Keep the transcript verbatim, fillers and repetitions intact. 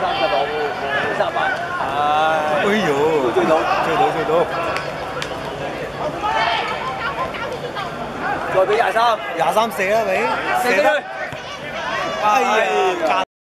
三十六，三十八。 哎呦， 追到， 追到，追到。 再俾廿三， 廿三射啦，你射出去。 哎呀！